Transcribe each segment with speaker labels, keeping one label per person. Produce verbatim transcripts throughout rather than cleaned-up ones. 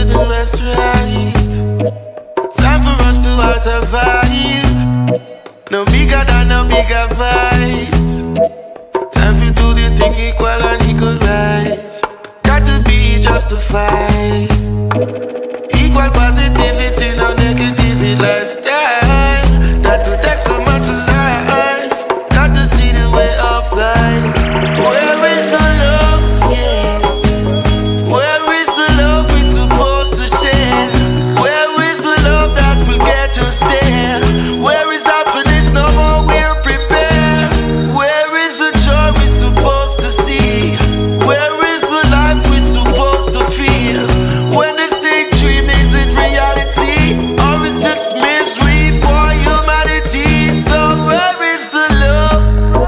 Speaker 1: do what's right. Time for us to all survive. No bigger than no bigger vibes. Time to do the thing equal and equal rights. Got to be justified. Equal positivity, no negativity lifestyle. Got to take so much life. Got to see the way of life. Where is the love? Yeah. Where is the love we're supposed to share? Where is the love that will get us there? Where is happiness? No more we're prepared. Where is the joy we're supposed to see? Where is the life we're supposed to feel? When they say dream, is it reality? Or it's just misery for humanity? So where is the love?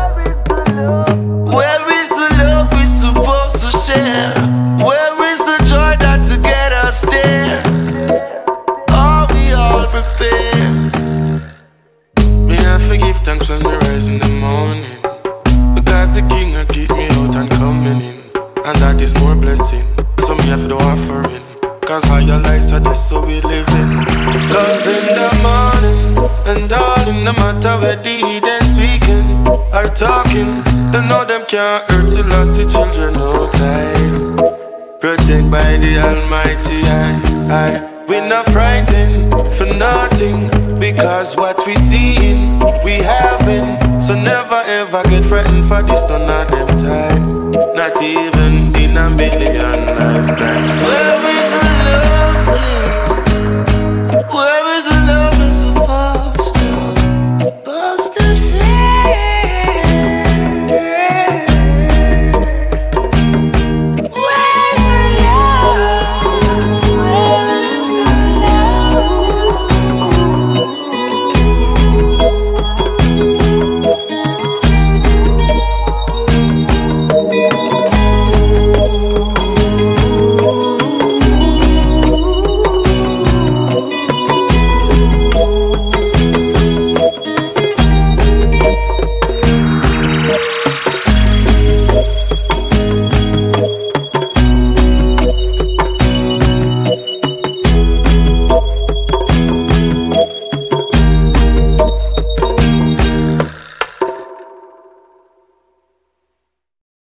Speaker 1: Where is the love we're supposed to share? Where is the joy that to get us there? Are we all prepared? Me have to give thanks when we rise in the morning, because the King will keep me out and coming in, and that is more blessing. So me have to offering, cause higher lights are this, so we living. Cause in the morning and darling, no matter where the heathen speaking or talking, they know them can't hurt the lost the children no time. Protect by the Almighty, I, I. We're not frightened for nothing, because what we seeing, we having. So never ever get frightened for this, none of them time. Not even in a million lifetime. Where we